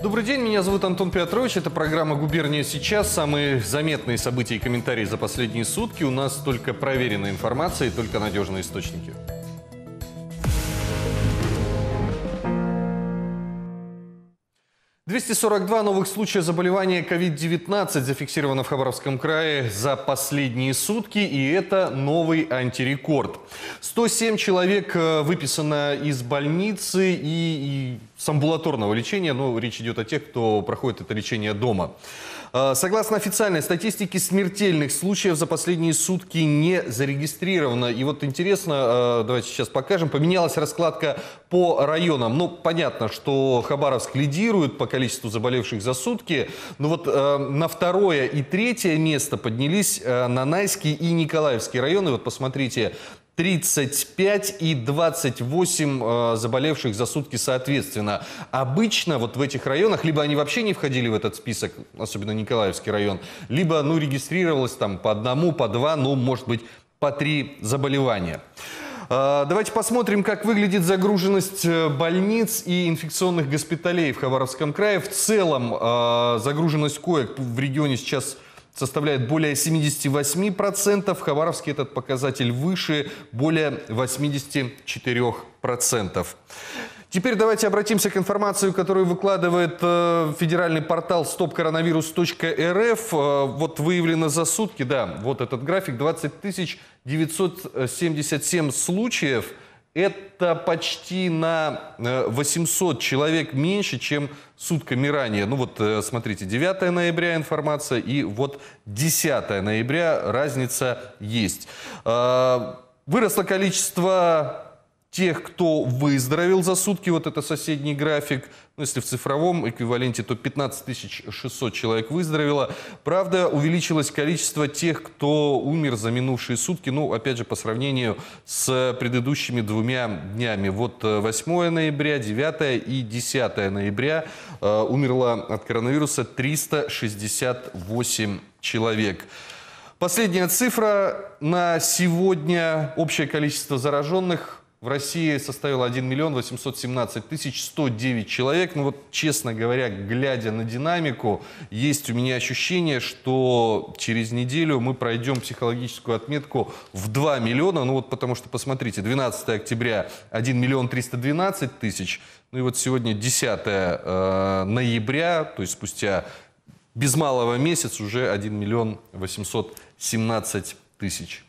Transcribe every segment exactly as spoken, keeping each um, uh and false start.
Добрый день, меня зовут Антон Петрович. Это программа «Губерния сейчас». Самые заметные события и комментарии за последние сутки. У нас только проверенная информация и только надежные источники. двести сорок два новых случая заболевания ковид девятнадцать зафиксировано в Хабаровском крае за последние сутки, и это новый антирекорд. сто семь человек выписано из больницы и, и с амбулаторного лечения, но речь идет о тех, кто проходит это лечение дома. Согласно официальной статистике, смертельных случаев за последние сутки не зарегистрировано. И вот интересно, давайте сейчас покажем, поменялась раскладка по районам. Ну, понятно, что Хабаровск лидирует по количеству заболевших за сутки, но вот на второе и третье место поднялись Нанайский и Николаевский районы. Вот посмотрите, тридцать пять и двадцать восемь э, заболевших за сутки соответственно. Обычно вот в этих районах либо они вообще не входили в этот список, особенно Николаевский район, либо ну, регистрировалось там по одному, по два, ну может быть по три заболевания. Э, давайте посмотрим, как выглядит загруженность больниц и инфекционных госпиталей в Хабаровском крае. В целом э, загруженность коек в регионе сейчас составляет более семидесяти восьми процентов. В Хабаровске этот показатель выше, более восьмидесяти четырёх процентов. Теперь давайте обратимся к информации, которую выкладывает э, федеральный портал стоп коронавирус точка эр эф. Э, вот выявлено за сутки, да, вот этот график, двадцать тысяч девятьсот семьдесят семь случаев. Это почти на восемьсот человек меньше, чем сутками ранее. Ну вот, смотрите, девятое ноября информация и вот десятое ноября разница есть. Выросло количество тех, кто выздоровел за сутки, вот это соседний график. Ну, если в цифровом эквиваленте, то пятнадцать тысяч шестьсот человек выздоровело. Правда, увеличилось количество тех, кто умер за минувшие сутки. Ну, опять же, по сравнению с предыдущими двумя днями. Вот восьмое ноября, девятое и десятое ноября э, умерло от коронавируса триста шестьдесят восемь человек. Последняя цифра на сегодня. Общее количество зараженных в России составило один миллион восемьсот семнадцать тысяч сто девять человек. Ну вот, честно говоря, глядя на динамику, есть у меня ощущение, что через неделю мы пройдем психологическую отметку в два миллиона. Ну вот потому что, посмотрите, двенадцатое октября один миллион триста двенадцать тысяч. Ну и вот сегодня десятое э, ноября, то есть спустя без малого месяц уже один миллион восемьсот семнадцать тысяч.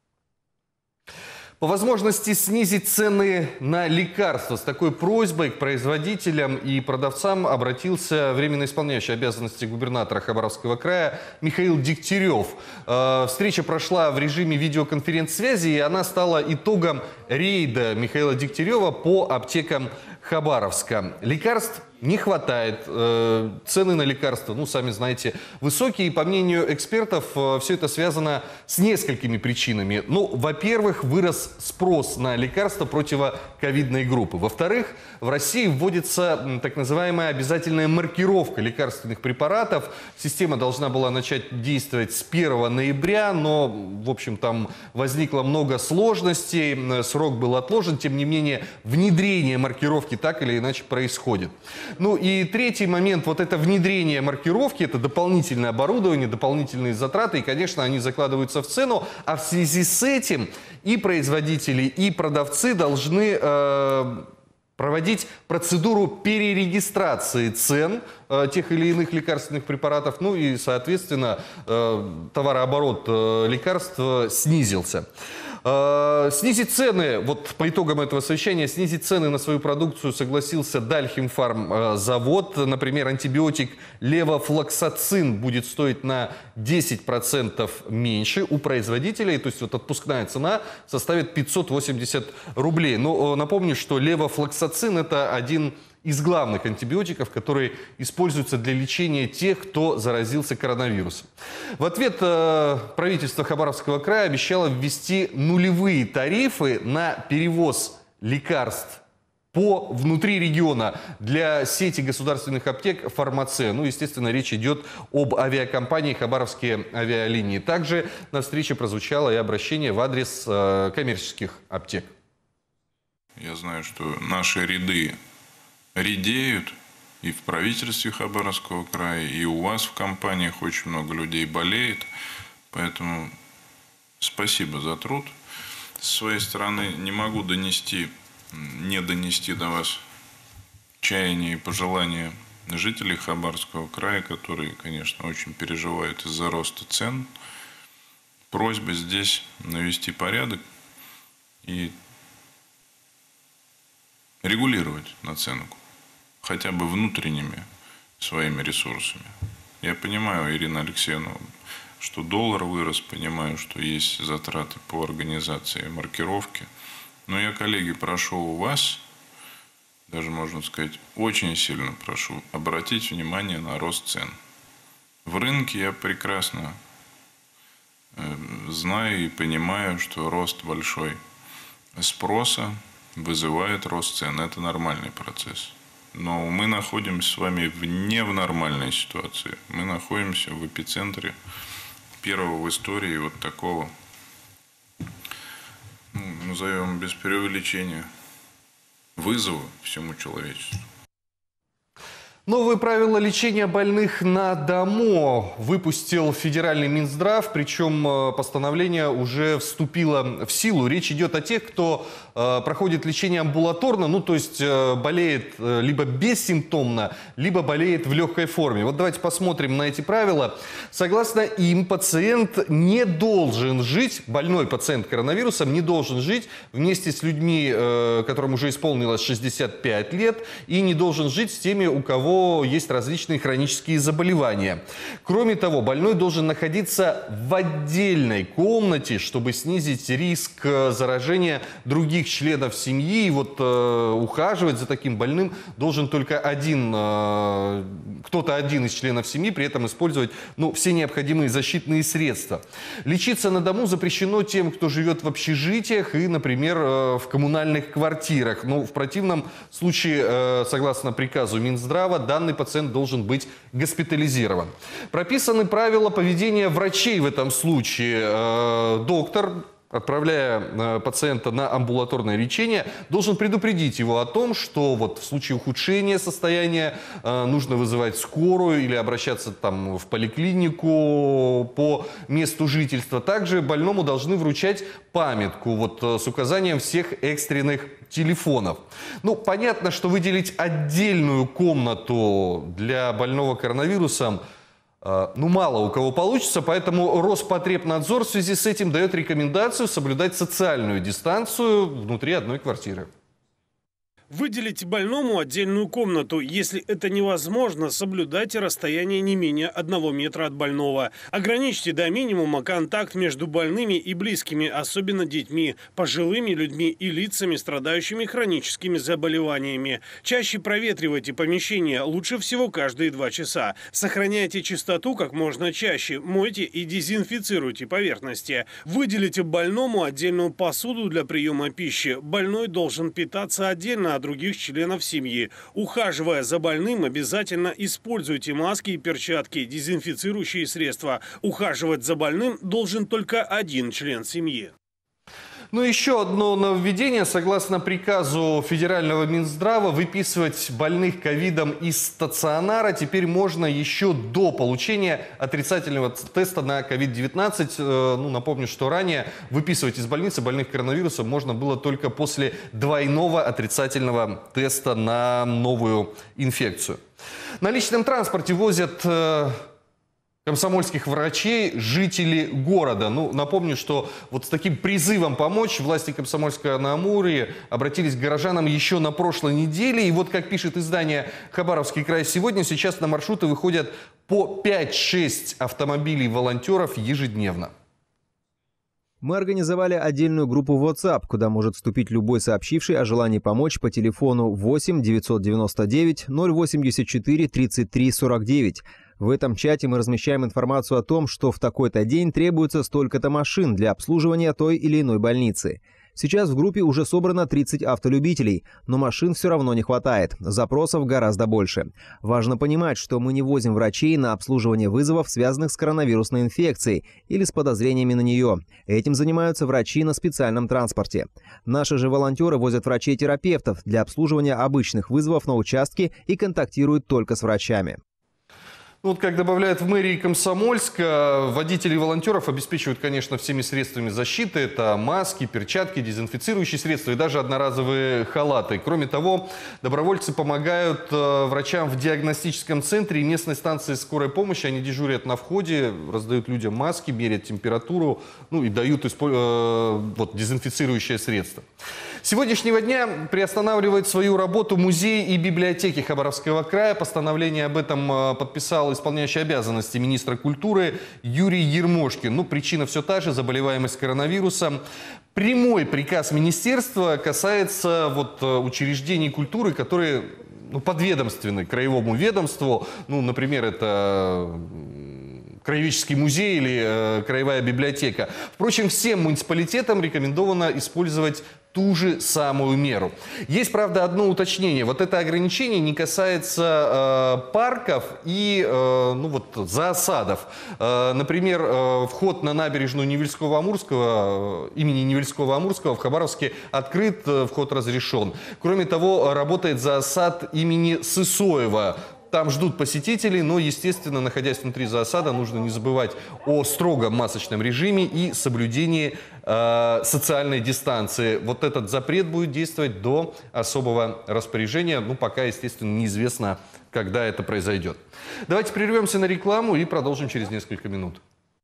По возможности снизить цены на лекарства. С такой просьбой к производителям и продавцам обратился временно исполняющий обязанности губернатора Хабаровского края Михаил Дегтярев. Э, встреча прошла в режиме видеоконференц-связи, и она стала итогом рейда Михаила Дегтярева по аптекам Хабаровска. Лекарств не хватает, э, цены на лекарства, ну, сами знаете, высокие. И по мнению экспертов, э, все это связано с несколькими причинами. Ну, во-первых, вырос спрос на лекарства противоковидной группы. Во-вторых, в России вводится м, так называемая обязательная маркировка лекарственных препаратов. Система должна была начать действовать с первого ноября, но, в общем, там возникло много сложностей, срок был отложен. Тем не менее, внедрение маркировки так или иначе происходит. Ну и третий момент, вот это внедрение маркировки, это дополнительное оборудование, дополнительные затраты, и, конечно, они закладываются в цену, а в связи с этим и производители, и продавцы должны э, проводить процедуру перерегистрации цен э, тех или иных лекарственных препаратов, ну и, соответственно, э, товарооборот э, лекарств снизился. Снизить цены, вот по итогам этого совещания, снизить цены на свою продукцию согласился Дальхимфармзавод. Например, антибиотик левофлоксацин будет стоить на десять процентов меньше у производителей. То есть вот отпускная цена составит пятьсот восемьдесят рублей. Но напомню, что левофлоксацин – это один из главных антибиотиков, которые используются для лечения тех, кто заразился коронавирусом. В ответ э, правительство Хабаровского края обещало ввести нулевые тарифы на перевоз лекарств по внутри региона для сети государственных аптек «Фармация». Ну, естественно, речь идет об авиакомпании «Хабаровские авиалинии». Также на встрече прозвучало и обращение в адрес э, коммерческих аптек. Я знаю, что наши ряды редеют, и в правительстве Хабаровского края, и у вас в компаниях очень много людей болеет. Поэтому спасибо за труд. С своей стороны не могу донести, не донести до вас чаяния и пожелания жителей Хабаровского края, которые, конечно, очень переживают из-за роста цен. Просьба здесь навести порядок и регулировать наценку, хотя бы внутренними своими ресурсами. Я понимаю, Ирина Алексеевна, что доллар вырос, понимаю, что есть затраты по организации маркировки. Но я, коллеги, прошу у вас, даже можно сказать, очень сильно прошу обратить внимание на рост цен. В рынке я прекрасно знаю и понимаю, что рост большой спроса вызывает рост цен. Это нормальный процесс. Но мы находимся с вами не в нормальной ситуации. Мы находимся в эпицентре первого в истории вот такого, ну, назовем без преувеличения, вызова всему человечеству. Новые правила лечения больных на дому выпустил федеральный Минздрав, причем постановление уже вступило в силу. Речь идет о тех, кто э, проходит лечение амбулаторно, ну то есть э, болеет э, либо бессимптомно, либо болеет в легкой форме. Вот давайте посмотрим на эти правила. Согласно им, пациент не должен жить, больной пациент коронавирусом не должен жить вместе с людьми, э, которым уже исполнилось шестьдесят пять лет, и не должен жить с теми, у кого есть различные хронические заболевания. Кроме того, больной должен находиться в отдельной комнате, чтобы снизить риск заражения других членов семьи. И вот э, ухаживать за таким больным должен только один, э, кто-то один из членов семьи, при этом использовать ну, все необходимые защитные средства. Лечиться на дому запрещено тем, кто живет в общежитиях и, например, э, в коммунальных квартирах. Но в противном случае, э, согласно приказу Минздрава, данный пациент должен быть госпитализирован. Прописаны правила поведения врачей в этом случае. Э, доктор, отправляя э, пациента на амбулаторное лечение, должен предупредить его о том, что вот в случае ухудшения состояния э, нужно вызывать скорую или обращаться там в поликлинику по месту жительства. Также больному должны вручать памятку вот, э, с указанием всех экстренных телефонов. Ну, понятно, что выделить отдельную комнату для больного коронавирусом ну, мало у кого получится, поэтому Роспотребнадзор в связи с этим дает рекомендацию соблюдать социальную дистанцию внутри одной квартиры. Выделите больному отдельную комнату. Если это невозможно, соблюдайте расстояние не менее одного метра от больного. Ограничьте до минимума контакт между больными и близкими, особенно детьми, пожилыми людьми и лицами, страдающими хроническими заболеваниями. Чаще проветривайте помещение, лучше всего каждые два часа. Сохраняйте чистоту как можно чаще, мойте и дезинфицируйте поверхности. Выделите больному отдельную посуду для приема пищи. Больной должен питаться отдельно других членов семьи. Ухаживая за больным, обязательно используйте маски и перчатки, дезинфицирующие средства. Ухаживать за больным должен только один член семьи. Ну, еще одно нововведение. Согласно приказу федерального Минздрава, выписывать больных ковидом из стационара теперь можно еще до получения отрицательного теста на ковид девятнадцать. Ну, напомню, что ранее выписывать из больницы больных коронавирусом можно было только после двойного отрицательного теста на новую инфекцию. На личном транспорте возят комсомольских врачей жители города. Ну, напомню, что вот с таким призывом помочь власти Комсомольска на Амуре обратились к горожанам еще на прошлой неделе. И вот, как пишет издание «Хабаровский край сегодня», сейчас на маршруты выходят по пять-шесть автомобилей волонтеров ежедневно. Мы организовали отдельную группу WhatsApp, куда может вступить любой сообщивший о желании помочь по телефону восемь девятьсот девяносто девять ноль восемьдесят четыре тридцать три сорок девять. В этом чате мы размещаем информацию о том, что в такой-то день требуется столько-то машин для обслуживания той или иной больницы. Сейчас в группе уже собрано тридцать автолюбителей, но машин все равно не хватает. Запросов гораздо больше. Важно понимать, что мы не возим врачей на обслуживание вызовов, связанных с коронавирусной инфекцией или с подозрениями на нее. Этим занимаются врачи на специальном транспорте. Наши же волонтеры возят врачей-терапевтов для обслуживания обычных вызовов на участке и контактируют только с врачами. Вот как добавляют в мэрии Комсомольска, водители и волонтеров обеспечивают, конечно, всеми средствами защиты. Это маски, перчатки, дезинфицирующие средства и даже одноразовые халаты. Кроме того, добровольцы помогают э, врачам в диагностическом центре и местной станции скорой помощи. Они дежурят на входе, раздают людям маски, меряют температуру, ну и дают э, вот, дезинфицирующее средство. С сегодняшнего дня приостанавливает свою работу музей и библиотеки Хабаровского края. Постановление об этом э, подписал исполняющий обязанности министра культуры Юрий Ермошкин. Ну, причина все та же – заболеваемость коронавирусом. Прямой приказ министерства касается вот, учреждений культуры, которые ну, подведомственны краевому ведомству. Ну, например, это Краеведческий музей или э, Краевая библиотека. Впрочем, всем муниципалитетам рекомендовано использовать ту же самую меру. Есть, правда, одно уточнение. Вот это ограничение не касается э, парков и э, ну, вот, зоосадов. Э, например, э, вход на набережную Невельского-Амурского, э, имени Невельского-Амурского в Хабаровске открыт, э, вход разрешен. Кроме того, работает зоосад имени Сысоева. Там ждут посетителей, но, естественно, находясь внутри зоосада, нужно не забывать о строгом масочном режиме и соблюдении э, социальной дистанции. Вот этот запрет будет действовать до особого распоряжения. Ну, пока, естественно, неизвестно, когда это произойдет. Давайте прервемся на рекламу и продолжим через несколько минут.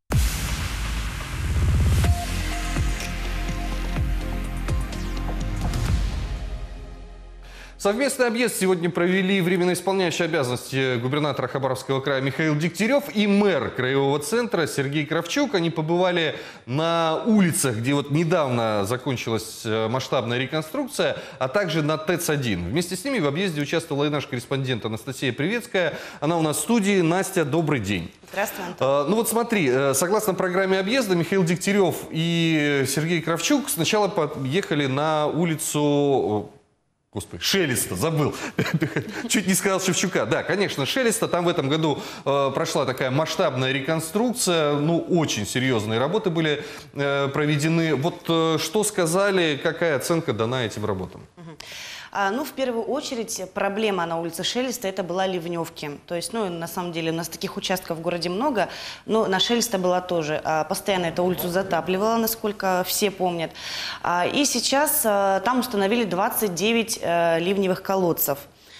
Совместный объезд сегодня провели временно исполняющий обязанности губернатора Хабаровского края Михаил Дегтярев и мэр краевого центра Сергей Кравчук. Они побывали на улицах, где вот недавно закончилась масштабная реконструкция, а также на ТЭЦ один. Вместе с ними в объезде участвовала и наш корреспондент Анастасия Привецкая. Она у нас в студии. Настя, добрый день. Здравствуй, Антон. А, ну вот смотри, согласно программе объезда, Михаил Дегтярев и Сергей Кравчук сначала поехали на улицу... Господи, Шелеста, забыл. Чуть не сказал Шевчука. Да, конечно, Шелеста. Там в этом году э, прошла такая масштабная реконструкция. Ну, очень серьезные работы были э, проведены. Вот э, что сказали, какая оценка дана этим работам? Ну, в первую очередь, проблема на улице Шелеста – это была ливневки. То есть, ну, на самом деле, у нас таких участков в городе много, но на Шелеста была тоже. Постоянно эту улицу затапливала, насколько все помнят. И сейчас там установили двадцать девять ливневых колодцев.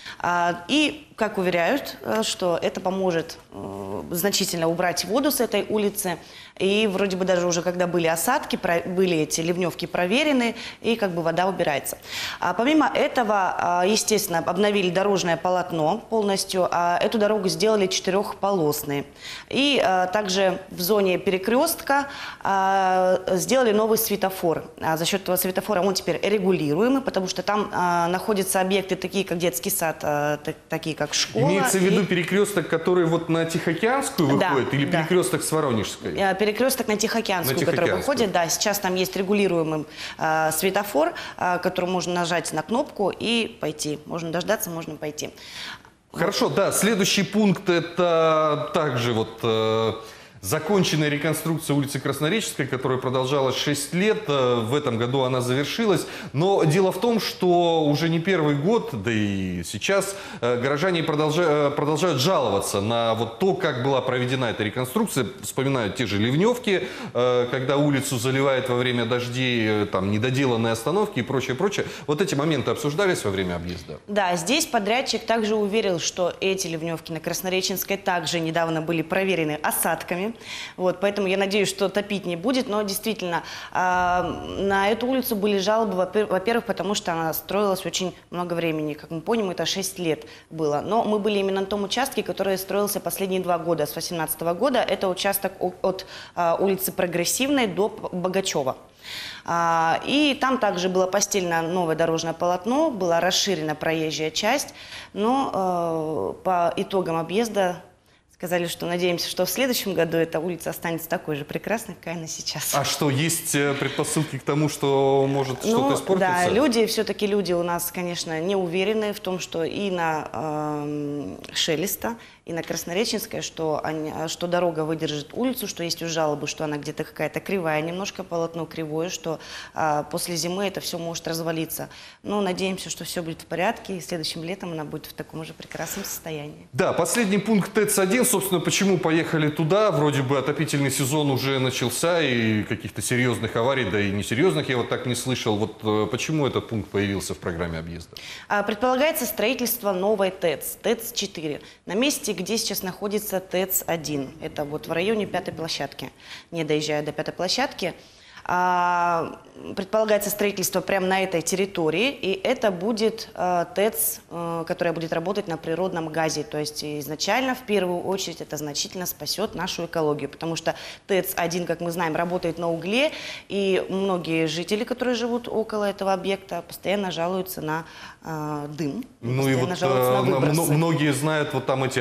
И, как уверяют, что это поможет значительно убрать воду с этой улицы. И вроде бы даже уже когда были осадки, были эти ливневки проверены, и как бы вода убирается. А помимо этого, естественно, обновили дорожное полотно полностью. Эту дорогу сделали четырехполосной. И также в зоне перекрестка сделали новый светофор. За счет этого светофора он теперь регулируемый, потому что там находятся объекты такие, как детский сад, такие как школа. Имеется в виду и... перекресток, который вот на Тихоокеанскую выходит, да, или да. перекресток с Воронежской? Перекресток на Тихоокеанскую, на который выходит, да, сейчас там есть регулируемый э, светофор, э, который можно нажать на кнопку и пойти. Можно дождаться, можно пойти. Хорошо, да, следующий пункт это также вот... Э, законченная реконструкция улицы Краснореческой, которая продолжалась шесть лет. В этом году она завершилась. Но дело в том, что уже не первый год, да и сейчас, горожане продолжают, продолжают жаловаться на вот то, как была проведена эта реконструкция. Вспоминают те же ливневки, когда улицу заливает во время дождей, там, недоделанные остановки и прочее, прочее. Вот эти моменты обсуждались во время объезда? Да, здесь подрядчик также уверил, что эти ливневки на Краснореченской также недавно были проверены осадками. Вот, поэтому я надеюсь, что топить не будет. Но действительно, э, на эту улицу были жалобы, во-первых, потому что она строилась очень много времени. Как мы помним, это шесть лет было. Но мы были именно на том участке, который строился последние два года, с две тысячи восемнадцатого года. Это участок от, от э, улицы Прогрессивной до Богачева. А, и там также было постелено новое дорожное полотно, была расширена проезжая часть. Но э, по итогам объезда сказали, что надеемся, что в следующем году эта улица останется такой же прекрасной, какая она сейчас. А что, есть предпосылки к тому, что может что-то Ну, испортиться? да, люди, все-таки люди у нас, конечно, не уверены в том, что и на э, Шелеста, и на Краснореченской, что, они, что дорога выдержит улицу, что есть уже жалобы, что она где-то какая-то кривая, немножко полотно кривое, что э, после зимы это все может развалиться. Но надеемся, что все будет в порядке, и следующим летом она будет в таком же прекрасном состоянии. Да, последний пункт ТЭЦ один, собственно, почему поехали туда? Вроде бы отопительный сезон уже начался, и каких-то серьезных аварий, да и несерьезных я вот так не слышал. Вот э, почему этот пункт появился в программе объезда? А, предполагается строительство новой ТЭЦ, ТЭЦ четыре, на месте, где сейчас находится ТЭЦ один. Это вот в районе пятой площадки, не доезжая до пятой площадки. А, предполагается строительство прямо на этой территории, и это будет а, ТЭЦ, а, которая будет работать на природном газе. То есть изначально, в первую очередь, это значительно спасет нашу экологию, потому что ТЭЦ один, как мы знаем, работает на угле, и многие жители, которые живут около этого объекта, постоянно жалуются на а, дым, Ну и вот на э, многие знают вот там эти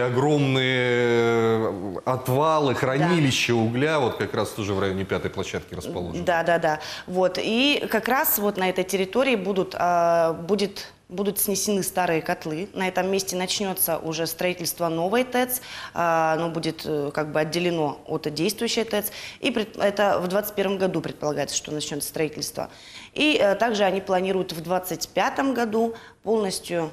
огромные отвалы, хранилища да. угля, вот как раз тоже в районе пятой площадки расположены. Да, да, да. Вот. И как раз вот на этой территории будут, а, будет, будут снесены старые котлы. На этом месте начнется уже строительство новой ТЭЦ. А, оно будет как бы отделено от действующей ТЭЦ. И пред, это в двадцать первом году предполагается, что начнется строительство. И а, также они планируют в двадцать пятом году полностью...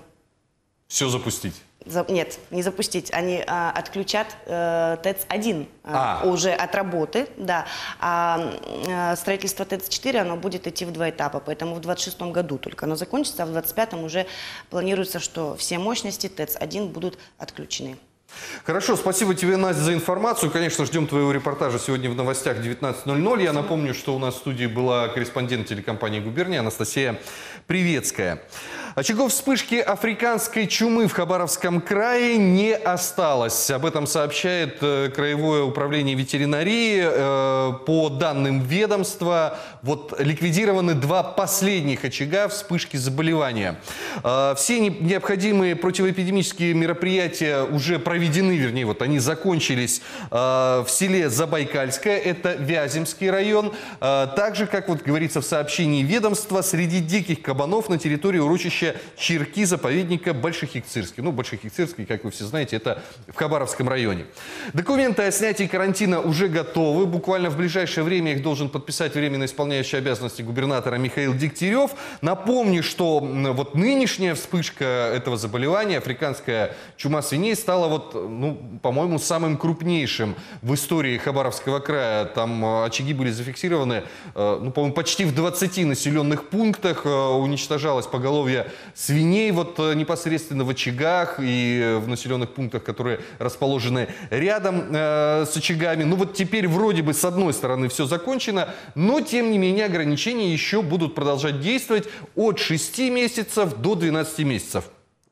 Все запустить? За, нет, не запустить. Они а, отключат а, ТЭЦ один а, а. уже от работы, да. А, а строительство ТЭЦ четыре, оно будет идти в два этапа, поэтому в двадцать шестом году только оно закончится, а в двадцать пятом уже планируется, что все мощности ТЭЦ один будут отключены. Хорошо, спасибо тебе, Настя, за информацию. Конечно, ждем твоего репортажа сегодня в новостях девятнадцать ноль ноль. Я напомню, что у нас в студии была корреспондент телекомпании «Губерния» Анастасия Привецкая. Очагов вспышки африканской чумы в Хабаровском крае не осталось. Об этом сообщает э, Краевое управление ветеринарии. Э, по данным ведомства, вот ликвидированы два последних очага вспышки заболевания. Э, все не, необходимые противоэпидемические мероприятия уже проведены, вернее, вот они закончились э, в селе Забайкальское, это Вяземский район. Э, также, как вот говорится в сообщении ведомства, среди диких кабанов на территории урочища Чирки заповедника Большехикцирский. Ну, Большехикцирский, как вы все знаете, это в Хабаровском районе. Документы о снятии карантина уже готовы. Буквально в ближайшее время их должен подписать временно исполняющий обязанности губернатора Михаил Дегтярев. Напомню, что вот нынешняя вспышка этого заболевания, африканская чума свиней, стала вот, ну, по-моему, самым крупнейшим в истории Хабаровского края. Там очаги были зафиксированы, ну, по-моему, почти в двадцати населенных пунктах. Уничтожалось поголовье свиней вот непосредственно в очагах и в населенных пунктах, которые расположены рядом э, с очагами. Ну вот теперь вроде бы с одной стороны все закончено, но тем не менее ограничения еще будут продолжать действовать от шести месяцев до двенадцати месяцев.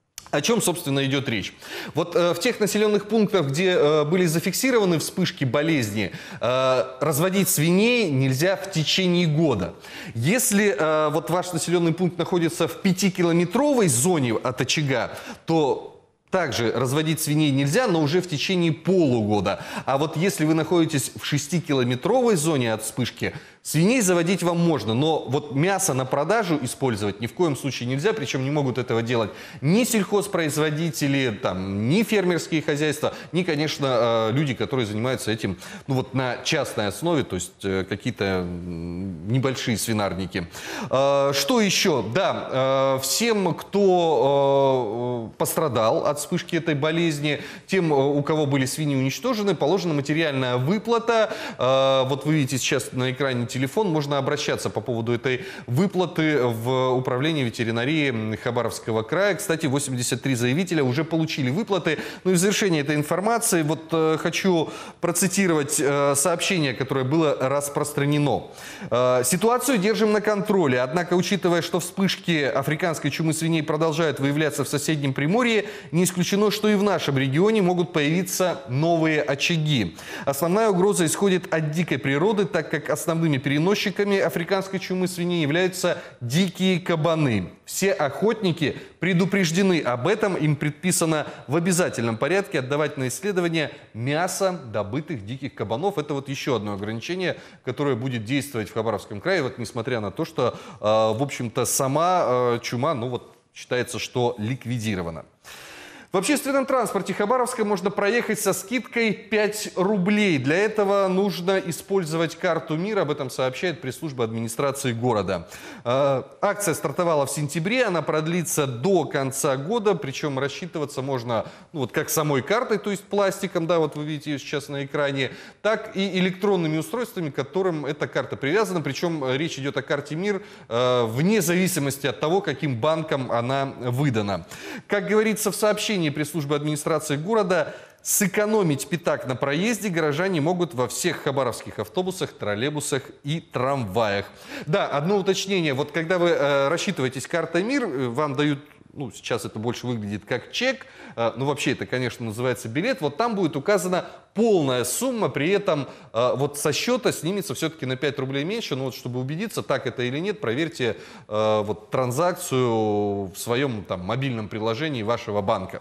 О чем, собственно, идет речь? Вот э, в тех населенных пунктах, где э, были зафиксированы вспышки болезни, э, разводить свиней нельзя в течение года. Если э, вот ваш населенный пункт находится в пятикилометровой зоне от очага, то также разводить свиней нельзя, но уже в течение полугода. А вот если вы находитесь в шестикилометровой зоне от вспышки, свиней заводить вам можно, но вот мясо на продажу использовать ни в коем случае нельзя, причем не могут этого делать ни сельхозпроизводители, там, ни фермерские хозяйства, ни, конечно, люди, которые занимаются этим, ну, вот на частной основе, то есть какие-то небольшие свинарники. Что еще? Да, всем, кто пострадал от вспышки этой болезни, тем, у кого были свиньи уничтожены, положена материальная выплата. Вот вы видите сейчас на экране телефон, можно обращаться по поводу этой выплаты в управление ветеринарии Хабаровского края. Кстати, восемьдесят три заявителя уже получили выплаты. Ну и в завершение этой информации вот э, хочу процитировать э, сообщение, которое было распространено. Э, Ситуацию держим на контроле, однако, учитывая, что вспышки африканской чумы свиней продолжают выявляться в соседнем Приморье, не исключено, что и в нашем регионе могут появиться новые очаги. Основная угроза исходит от дикой природы, так как основными переносчиками африканской чумы свиней являются дикие кабаны. Все охотники предупреждены об этом. Им предписано в обязательном порядке отдавать на исследование мясо добытых диких кабанов. Это вот еще одно ограничение, которое будет действовать в Хабаровском крае, вот несмотря на то, что, э, в общем-то, сама э, чума, ну вот, считается, что ликвидирована. В общественном транспорте Хабаровска можно проехать со скидкой пять рублей. Для этого нужно использовать карту МИР. Об этом сообщает пресс-служба администрации города. Акция стартовала в сентябре. Она продлится до конца года. Причем рассчитываться можно, ну, вот как самой картой, то есть пластиком, да, вот вы видите ее сейчас на экране, так и электронными устройствами, к которым эта карта привязана. Причем речь идет о карте МИР вне зависимости от того, каким банком она выдана. Как говорится в сообщении пресс-службы администрации города, сэкономить пятак на проезде горожане могут во всех хабаровских автобусах, троллейбусах и трамваях. Да, одно уточнение. Вот когда вы э, рассчитываетесь картой МИР, вам дают, ну, сейчас это больше выглядит как чек, э, ну, вообще это, конечно, называется билет. Вот там будет указана полная сумма, при этом э, вот со счета снимется все-таки на пять рублей меньше. Но вот чтобы убедиться, так это или нет, проверьте э, вот транзакцию в своем там мобильном приложении вашего банка.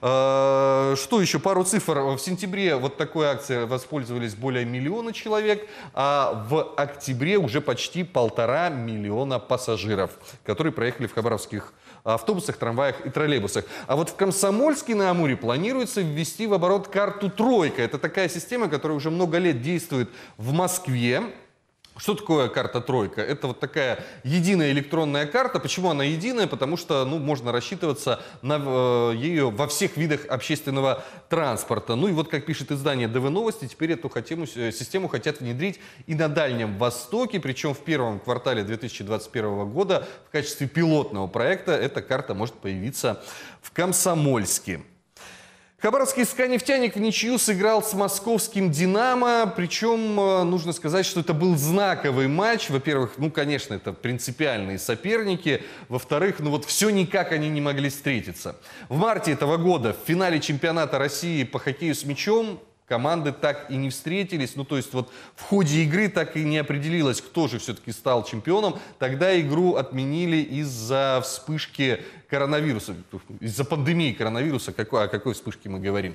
Э, что еще? Пару цифр. В сентябре вот такой акцией воспользовались более миллиона человек, а в октябре уже почти полтора миллиона пассажиров, которые проехали в хабаровских автобусах, трамваях и троллейбусах. А вот в Комсомольске-на-Амуре планируется ввести в оборот карту «Тройка». Это такая система, которая уже много лет действует в Москве. Что такое карта «Тройка»? Это вот такая единая электронная карта. Почему она единая? Потому что, ну, можно рассчитываться на э, ее во всех видах общественного транспорта. Ну и вот, как пишет издание ДВ Новости, теперь эту хотему, систему хотят внедрить и на Дальнем Востоке. Причем в первом квартале две тысячи двадцать первого года в качестве пилотного проекта эта карта может появиться в Комсомольске. Хабаровский «СКА-Нефтяник» в ничью сыграл с московским «Динамо». Причем, нужно сказать, что это был знаковый матч. Во-первых, ну, конечно, это принципиальные соперники. Во-вторых, ну вот все никак они не могли встретиться. В марте этого года в финале чемпионата России по хоккею с мячом команды так и не встретились. Ну, то есть вот в ходе игры так и не определилось, кто же все-таки стал чемпионом. Тогда игру отменили из-за вспышки коронавируса, из-за пандемии коронавируса. Какой, о какой вспышке мы говорим?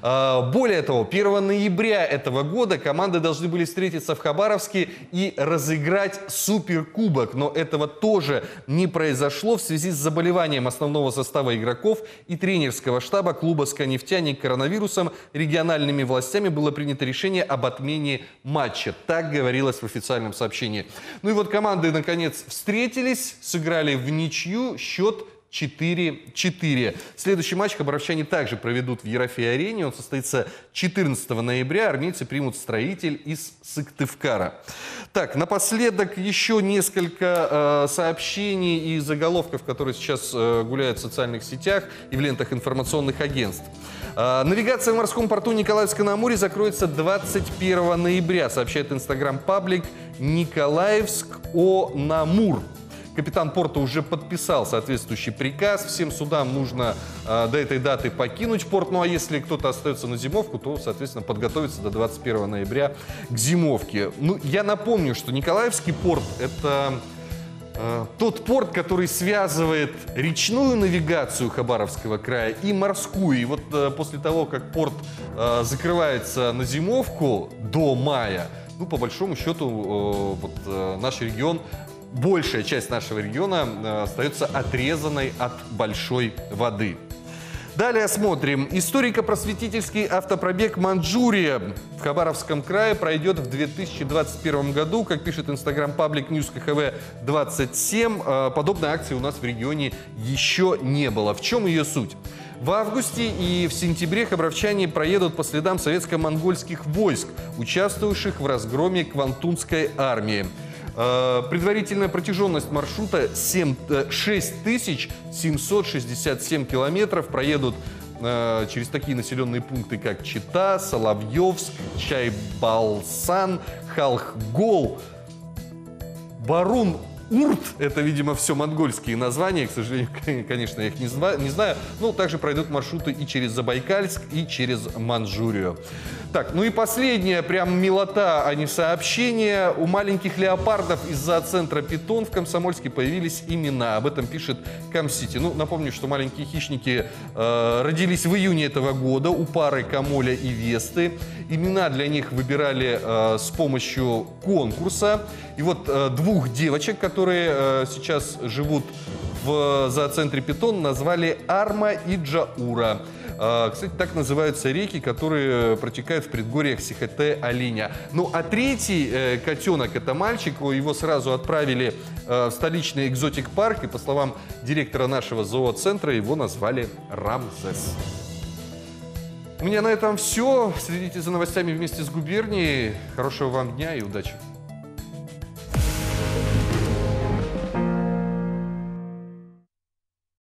Более того, первого ноября этого года команды должны были встретиться в Хабаровске и разыграть суперкубок. Но этого тоже не произошло в связи с заболеванием основного состава игроков и тренерского штаба клуба «СКА-Нефтяник» коронавирусом. Региональными властями было принято решение об отмене матча. Так говорилось в официальном сообщении. Ну и вот команды, наконец, встретились, сыграли в ничью, счет четыре четыре. Следующий матч хабаровчане также проведут в Ерофей-арене. Он состоится четырнадцатого ноября. Армейцы примут «Строитель» из Сыктывкара. Так, напоследок еще несколько э, сообщений и заголовков, которые сейчас э, гуляют в социальных сетях и в лентах информационных агентств. Э, навигация в морском порту Николаевска-на-Амуре закроется двадцать первого ноября, сообщает инстаграм-паблик Николаевск-о-Намур. Капитан порта уже подписал соответствующий приказ. Всем судам нужно э, до этой даты покинуть порт. Ну а если кто-то остается на зимовку, то, соответственно, подготовиться до двадцать первого ноября к зимовке. Ну, я напомню, что Николаевский порт – это э, тот порт, который связывает речную навигацию Хабаровского края и морскую. И вот э, после того, как порт э, закрывается на зимовку до мая, ну, по большому счету, э, вот, э, наш регион, большая часть нашего региона э, остается отрезанной от большой воды. Далее смотрим. Историко-просветительский автопробег «Манчжурия» в Хабаровском крае пройдет в две тысячи двадцать первом году. Как пишет инстаграм-паблик News ка ха вэ двадцать семь, э, подобной акции у нас в регионе еще не было. В чем ее суть? В августе и в сентябре хабаровчане проедут по следам советско-монгольских войск, участвовавших в разгроме Квантунской армии. Предварительная протяженность маршрута шесть тысяч семьсот шестьдесят семь километров. Проедут э, через такие населенные пункты, как Чита, Соловьевск, Чайбалсан, Халхгол, Барун, Урт – это, видимо, все монгольские названия, к сожалению, конечно, я их не знаю. Но также пройдут маршруты и через Забайкальск, и через Манчжурию. Так, ну и последняя, прям милота, а не сообщение. У маленьких леопардов из зооцентра «Питон» в Комсомольске появились имена. Об этом пишет Камсити. Ну, напомню, что маленькие хищники э, родились в июне этого года у пары Камоля и Весты. Имена для них выбирали э, с помощью конкурса. И вот э, двух девочек, которые э, сейчас живут в зооцентре «Питон», назвали Арма и Джаура. Э, кстати, так называются реки, которые протекают в предгорьях Сихотэ-Алиня. Ну а третий э, котенок, это мальчик, его сразу отправили э, в столичный экзотик-парк. И по словам директора нашего зооцентра, его назвали Рамзес. У меня на этом все. Следите за новостями вместе с губернией. Хорошего вам дня и удачи.